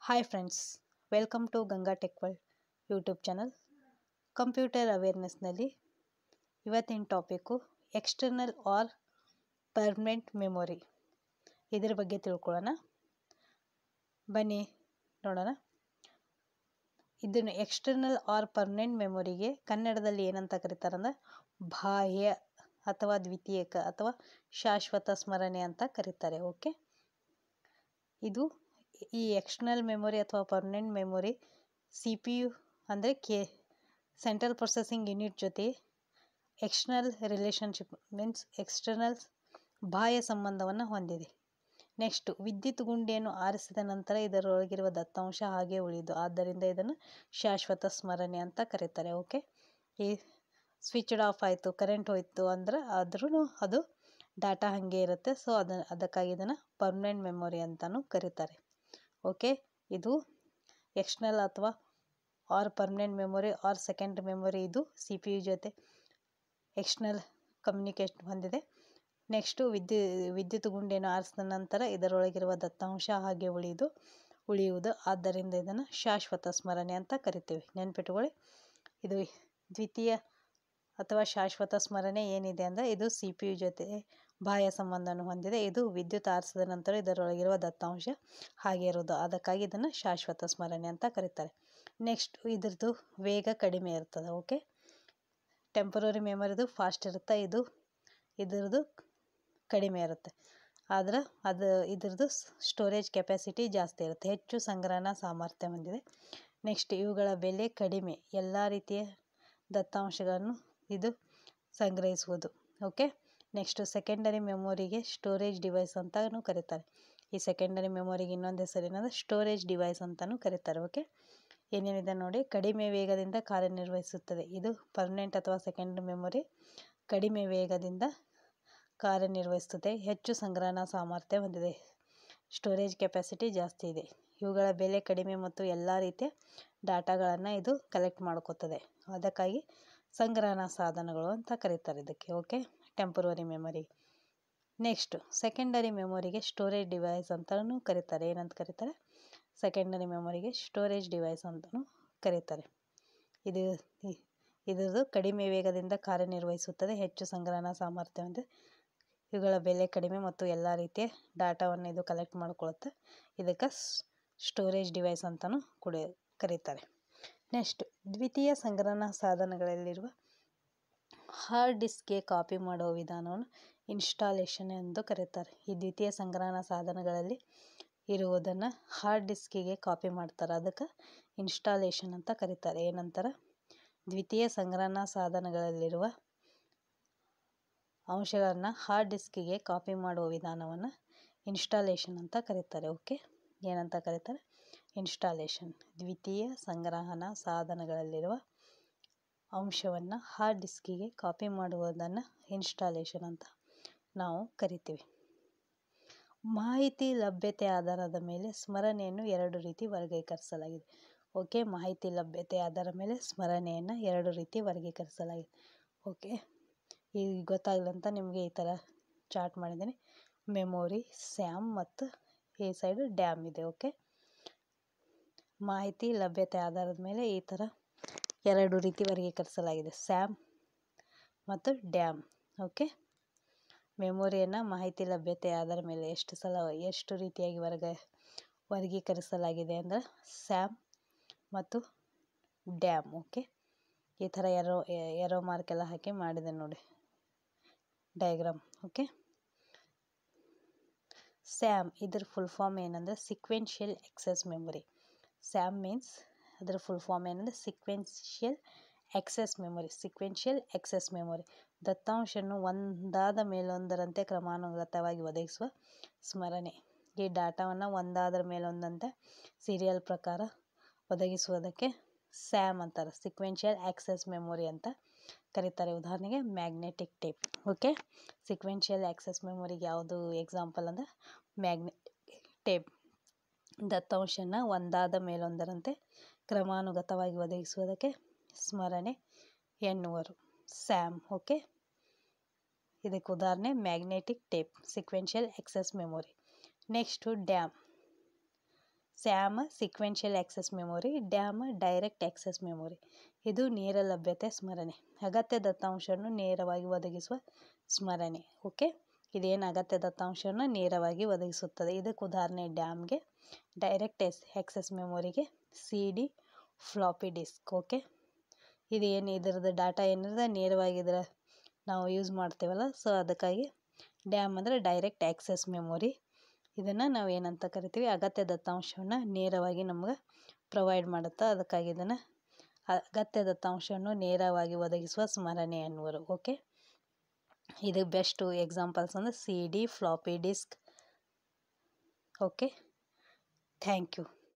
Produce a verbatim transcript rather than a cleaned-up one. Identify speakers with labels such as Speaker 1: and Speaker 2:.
Speaker 1: Hi friends, welcome to Ganga Tech World YouTube channel. Computer ಅವೇರ್ನೆಸ್ನಲ್ಲಿ ಇವತ್ತಿನ topic external or permanent memory, ಇದರ ಬಗ್ಗೆ ತಿಳ್ಕೊಳ್ಳೋಣ. ಬನ್ನಿ ನೋಡೋಣ. ಇದನ್ನು ಎಕ್ಸ್ಟರ್ನಲ್ ಆರ್ ಪರ್ಮನೆಂಟ್ ಮೆಮೊರಿಗೆ ಕನ್ನಡದಲ್ಲಿ ಏನಂತ ಕರೀತಾರಂದ್ರೆ ಬಾಹ್ಯ ಅಥವಾ ದ್ವಿತೀಯಕ ಅಥವಾ ಶಾಶ್ವತ ಸ್ಮರಣೆ ಅಂತ ಕರೀತಾರೆ. ಓಕೆ, ಇದು ಈ ಎಕ್ಸ್ಟರ್ನಲ್ ಮೆಮೊರಿ ಅಥವಾ permanent memory C P U ಅಂದರೆ ಕೆ ಸೆಂಟ್ರಲ್ ಪ್ರೊಸೆಸಿಂಗ್ ಯೂನಿಟ್ ಜೊತೆ ಎಕ್ಸ್ಟರ್ನಲ್ ರಿಲೇಷನ್ಶಿಪ್ ಮೀನ್ಸ್ ಎಕ್ಸ್ಟರ್ನಲ್ ಬಾಹ್ಯ ಸಂಬಂಧವನ್ನು ಹೊಂದಿದೆ. ನೆಕ್ಸ್ಟ್, ವಿದ್ಯುತ್ ಗುಂಡಿಯನ್ನು ಆರಿಸಿದ ನಂತರ ಇದರೊಳಗಿರುವ ದತ್ತಾಂಶ ಹಾಗೆ ಉಳಿದು, ಆದ್ದರಿಂದ ಇದನ್ನು ಶಾಶ್ವತ ಸ್ಮರಣೆ ಅಂತ ಕರೀತಾರೆ. ಓಕೆ, ಈ ಸ್ವಿಚ್ಡ್ ಆಫ್ ಆಯಿತು, ಕರೆಂಟ್ ಹೋಯಿತು ಅಂದ್ರೆ ಆದ್ರೂ ಅದು ಡಾಟಾ ಹಾಗೆ ಇರುತ್ತೆ. ಸೊ ಅದ ಅದಕ್ಕಾಗಿ ಇದನ್ನು ಪರ್ಮನೆಂಟ್ ಮೆಮೊರಿ ಅಂತಲೂ ಕರೀತಾರೆ. ಓಕೆ, ಇದು ಎಕ್ಸ್ಟರ್ನಲ್ ಅಥವಾ or permanent memory or second memory, ಇದು ಸಿ ಪಿ ಯು ಜೊತೆ ಎಕ್ಸ್ಟರ್ನಲ್ ಕಮ್ಯುನಿಕೇಷನ್ ಹೊಂದಿದೆ. ನೆಕ್ಸ್ಟು ವಿದ್ಯು ವಿದ್ಯುತ್ ಗುಂಡಿಯನ್ನು ಆರಿಸಿದ ನಂತರ ಇದರೊಳಗಿರುವ ದತ್ತಾಂಶ ಹಾಗೆ ಉಳಿದು ಉಳಿಯುವುದು ಆದ್ದರಿಂದ ಇದನ್ನು ಶಾಶ್ವತ ಸ್ಮರಣೆ ಅಂತ ಕರಿತೀವಿ. ನೆನ್ಪಿಟ್ಕೊಳ್ಳಿ, ಇದು ದ್ವಿತೀಯ ಅಥವಾ ಶಾಶ್ವತ ಸ್ಮರಣೆ ಏನಿದೆ ಅಂದರೆ ಇದು ಸಿ ಪಿ ಯು ಜೊತೆ ಬಾಹ್ಯ ಸಂಬಂಧವನ್ನು ಹೊಂದಿದೆ. ಇದು ವಿದ್ಯುತ್ ಆರಿಸಿದ ನಂತರ ಇದರೊಳಗಿರುವ ದತ್ತಾಂಶ ಹಾಗೆ ಇರೋದು, ಅದಕ್ಕಾಗಿ ಇದನ್ನು ಶಾಶ್ವತ ಸ್ಮರಣೆ ಅಂತ ಕರೀತಾರೆ. ನೆಕ್ಸ್ಟ್, ಇದ್ರದ್ದು ವೇಗ ಕಡಿಮೆ ಇರ್ತದೆ. ಓಕೆ, ಟೆಂಪರರಿ ಮೆಮೊರಿದು ಫಾಸ್ಟ್ ಇರುತ್ತೆ, ಇದು ಇದ್ರದ್ದು ಕಡಿಮೆ ಇರುತ್ತೆ. ಆದ್ರೆ ಅದು ಇದ್ರದ್ದು ಸ್ಟೋರೇಜ್ ಕೆಪಾಸಿಟಿ ಜಾಸ್ತಿ ಇರುತ್ತೆ, ಹೆಚ್ಚು ಸಂಗ್ರಹಣಾ ಸಾಮರ್ಥ್ಯ ಹೊಂದಿದೆ. ನೆಕ್ಸ್ಟ್, ಇವುಗಳ ಬೆಲೆ ಕಡಿಮೆ, ಎಲ್ಲ ರೀತಿಯ ದತ್ತಾಂಶಗಳನ್ನು ಇದು ಸಂಗ್ರಹಿಸುವುದು. ಓಕೆ, ನೆಕ್ಸ್ಟ್ ಸೆಕೆಂಡರಿ ಮೆಮೊರಿಗೆ ಸ್ಟೋರೇಜ್ ಡಿವೈಸ್ ಅಂತಲೂ ಕರೀತಾರೆ. ಈ ಸೆಕೆಂಡರಿ ಮೆಮೊರಿಗೆ ಇನ್ನೊಂದು ಹೆಸರು ಏನಂದರೆ ಸ್ಟೋರೇಜ್ ಡಿವೈಸ್ ಅಂತಲೂ ಕರೀತಾರೆ. ಓಕೆ, ಏನೇನಿದೆ ನೋಡಿ. ಕಡಿಮೆ ವೇಗದಿಂದ ಕಾರ್ಯನಿರ್ವಹಿಸುತ್ತದೆ, ಇದು ಪರ್ಮನೆಂಟ್ ಅಥವಾ ಸೆಕೆಂಡ್ ಮೆಮೊರಿ ಕಡಿಮೆ ವೇಗದಿಂದ ಕಾರ್ಯನಿರ್ವಹಿಸುತ್ತದೆ, ಹೆಚ್ಚು ಸಂಗ್ರಹಣಾ ಸಾಮರ್ಥ್ಯ ಹೊಂದಿದೆ, ಸ್ಟೋರೇಜ್ ಕೆಪಾಸಿಟಿ ಜಾಸ್ತಿ ಇದೆ. ಇವುಗಳ ಬೆಲೆ ಕಡಿಮೆ ಮತ್ತು ಎಲ್ಲ ರೀತಿಯ ಡಾಟಾಗಳನ್ನು ಇದು ಕಲೆಕ್ಟ್ ಮಾಡ್ಕೋತದೆ, ಅದಕ್ಕಾಗಿ ಸಂಗ್ರಹಣಾ ಸಾಧನಗಳು ಅಂತ ಕರೀತಾರೆ ಇದಕ್ಕೆ. Okay, temporary memory. Next secondary ಮೆಮೊರಿಗೆ ಸ್ಟೋರೇಜ್ ಡಿವೈಸ್ ಅಂತಲೂ ಕರೀತಾರೆ. ಏನಂತ ಕರೀತಾರೆ? ಸೆಕೆಂಡರಿ ಮೆಮೊರಿಗೆ ಸ್ಟೋರೇಜ್ ಡಿವೈಸ್ ಅಂತಲೂ ಕರೀತಾರೆ. ಇದು ಇದ್ರದ್ದು ಕಡಿಮೆ ವೇಗದಿಂದ ಕಾರ್ಯನಿರ್ವಹಿಸುತ್ತದೆ, ಹೆಚ್ಚು ಸಂಗ್ರಹಣಾ ಸಾಮರ್ಥ್ಯ ಹೊಂದಿದೆ, ಇವುಗಳ ಬೆಲೆ ಕಡಿಮೆ ಮತ್ತು ಎಲ್ಲ ರೀತಿಯ ಡಾಟಾವನ್ನು ಇದು ಕಲೆಕ್ಟ್ ಮಾಡ್ಕೊಳ್ಳುತ್ತೆ, ಇದಕ್ಕೆ ಸ್ಟೋರೇಜ್ ಡಿವೈಸ್ ಅಂತಲೂ ಕೂಡ ಕರೀತಾರೆ. ನೆಕ್ಸ್ಟ್, ದ್ವಿತೀಯ ಸಂಗ್ರಹಣಾ ಸಾಧನಗಳಲ್ಲಿರುವ ಹಾರ್ಡ್ ಡಿಸ್ಕ್ಗೆ ಕಾಪಿ ಮಾಡುವ ವಿಧಾನವನ್ನು ಇನ್ಸ್ಟಾಲೇಷನ್ ಎಂದು ಕರೀತಾರೆ. ಈ ದ್ವಿತೀಯ ಸಂಗ್ರಹಣಾ ಸಾಧನಗಳಲ್ಲಿ ಇರುವುದನ್ನು ಹಾರ್ಡ್ ಡಿಸ್ಕಿಗೆ ಕಾಪಿ ಮಾಡ್ತಾರೆ, ಅದಕ್ಕೆ ಇನ್ಸ್ಟಾಲೇಷನ್ ಅಂತ ಕರೀತಾರೆ. ಏನಂತಾರೆ? ದ್ವಿತೀಯ ಸಂಗ್ರಹಣಾ ಸಾಧನಗಳಲ್ಲಿರುವ ಅಂಶಗಳನ್ನು ಹಾರ್ಡ್ ಡಿಸ್ಕಿಗೆ ಕಾಪಿ ಮಾಡುವ ವಿಧಾನವನ್ನು ಇನ್ಸ್ಟಾಲೇಷನ್ ಅಂತ ಕರೀತಾರೆ. ಓಕೆ, ಏನಂತ ಕರೀತಾರೆ? ಇನ್ಸ್ಟಾಲೇಷನ್. ದ್ವಿತೀಯ ಸಂಗ್ರಹಣಾ ಸಾಧನಗಳಲ್ಲಿರುವ ಅಂಶವನ್ನು ಹಾರ್ಡ್ ಡಿಸ್ಕಿಗೆ ಕಾಪಿ ಮಾಡುವುದನ್ನು ಇನ್ಸ್ಟಾಲೇಷನ್ ಅಂತ ನಾವು ಕರಿತೀವಿ. ಮಾಹಿತಿ ಲಭ್ಯತೆ ಆಧಾರದ ಮೇಲೆ ಸ್ಮರಣೆಯನ್ನು ಎರಡು ರೀತಿ ವರ್ಗೀಕರಿಸಲಾಗಿದೆ. ಓಕೆ, ಮಾಹಿತಿ ಲಭ್ಯತೆ ಆಧಾರದ ಮೇಲೆ ಸ್ಮರಣೆಯನ್ನು ಎರಡು ರೀತಿ ವರ್ಗೀಕರಿಸಲಾಗಿದೆ. ಓಕೆ, ಈಗ ಗೊತ್ತಾಗಲಂತ ನಿಮಗೆ ಈ ಥರ ಚಾರ್ಟ್ ಮಾಡಿದ್ದೀನಿ. ಮೆಮೊರಿ, ಸ್ಯಾಮ್ ಮತ್ತು ಈ ಸೈಡು ಡ್ಯಾಮ್ ಇದೆ. ಓಕೆ, ಮಾಹಿತಿ ಲಭ್ಯತೆ ಆಧಾರದ ಮೇಲೆ ಈ ಥರ ಎರಡು ರೀತಿ ವರ್ಗೀಕರಿಸಲಾಗಿದೆ, ಸ್ಯಾಮ್ ಮತ್ತು ಡ್ಯಾಮ್. ಓಕೆ, ಮೆಮೊರಿಯನ್ನು ಮಾಹಿತಿ ಲಭ್ಯತೆ ಆಧಾರದ ಮೇಲೆ ಎಷ್ಟು ಸಲ ಎಷ್ಟು ರೀತಿಯಾಗಿ ವರ್ಗ ವರ್ಗೀಕರಿಸಲಾಗಿದೆ ಅಂದರೆ ಸ್ಯಾಮ್ ಮತ್ತು ಡ್ಯಾಮ್. ಓಕೆ, ಈ ಥರ ಎರೋ ಎರೋ ಮಾರ್ಕ್ ಎಲ್ಲ ಹಾಕಿ ಮಾಡಿದೆ ನೋಡಿ ಡಯಾಗ್ರಾಮ್. ಓಕೆ, ಸ್ಯಾಮ್ ಇದ್ರ ಫುಲ್ ಫಾರ್ಮ್ ಏನಂದರೆ sequential access memory. SAM means ಅದರ ಫುಲ್ ಫಾರ್ಮ್ ಏನಂದರೆ sequential access memory. Sequential access memory ದತ್ತಾಂಶವನ್ನು ಒಂದಾದ ಮೇಲೊಂದರಂತೆ ಕ್ರಮಾನುಗತವಾಗಿ ಒದಗಿಸುವ ಸ್ಮರಣೆ. ಈ ಡಾಟಾವನ್ನು ಒಂದಾದರ ಮೇಲೊಂದಂತೆ ಸೀರಿಯಲ್ ಪ್ರಕಾರ ಒದಗಿಸುವುದಕ್ಕೆ ಸ್ಯಾಮ್ ಅಂತಾರೆ, ಸಿಕ್ವೆನ್ಷಿಯಲ್ ಆಕ್ಸೆಸ್ ಮೆಮೊರಿ ಅಂತ ಕರೀತಾರೆ. ಉದಾಹರಣೆಗೆ magnetic tape. Okay, sequential access ಮೆಮೊರಿಗೆ ಯಾವುದು ಎಕ್ಸಾಂಪಲ್ ಅಂದರೆ ಮ್ಯಾಗ್ನೆಟಿಕ್ ಟೇಪ್. ದತ್ತಾಂಶನ ಒಂದಾದ ಮೇಲೊಂದರಂತೆ ಕ್ರಮಾನುಗತವಾಗಿ ಒದಗಿಸುವುದಕ್ಕೆ ಸ್ಮರಣೆ ಎನ್ನುವರು, ಸ್ಯಾಮ್. ಓಕೆ, ಇದಕ್ಕೆ ಉದಾಹರಣೆ magnetic tape, sequential access memory. Next DAM. SAM sequential access memory, DAM direct access memory. ಇದು ನೇರ ಲಭ್ಯತೆ ಸ್ಮರಣೆ, ಅಗತ್ಯ ದತ್ತಾಂಶವನ್ನು ನೇರವಾಗಿ ಒದಗಿಸುವ ಸ್ಮರಣೆ. ಓಕೆ, ಇದೇನು ಅಗತ್ಯ ದತ್ತಾಂಶವನ್ನು ನೇರವಾಗಿ ಒದಗಿಸುತ್ತದೆ. ಇದಕ್ಕೆ ಉದಾಹರಣೆ ಡ್ಯಾಮ್ಗೆ, ಡೈರೆಕ್ಟ್ ಎಸ್ ಆಕ್ಸೆಸ್ ಮೆಮೊರಿಗೆ C D, floppy disk. Okay, ಇದೇನು ಇದರದ್ದು ಡಾಟಾ ಏನಿದೆ ನೇರವಾಗಿ ಇದರ ನಾವು ಯೂಸ್ ಮಾಡ್ತೇವಲ್ಲ, ಸೊ ಅದಕ್ಕಾಗಿ ಡ್ಯಾಮ್ ಅಂದರೆ ಡೈರೆಕ್ಟ್ ಆಕ್ಸೆಸ್ ಮೆಮೊರಿ. ಇದನ್ನು ನಾವು ಏನಂತ ಕರಿತೀವಿ, ಅಗತ್ಯ ದತ್ತಾಂಶವನ್ನು ನೇರವಾಗಿ ನಮ್ಗೆ ಪ್ರೊವೈಡ್ ಮಾಡುತ್ತೆ. ಅದಕ್ಕಾಗಿ ಇದನ್ನು ಅಗತ್ಯ ದತ್ತಾಂಶವನ್ನು ನೇರವಾಗಿ ಒದಗಿಸುವ ಸ್ಮರಣೆ ಅನ್ನುವರು. ಓಕೆ, ಇದು ಬೆಸ್ಟು ಎಕ್ಸಾಂಪಲ್ಸ್ ಅಂದರೆ C D, floppy disk. Okay, thank you.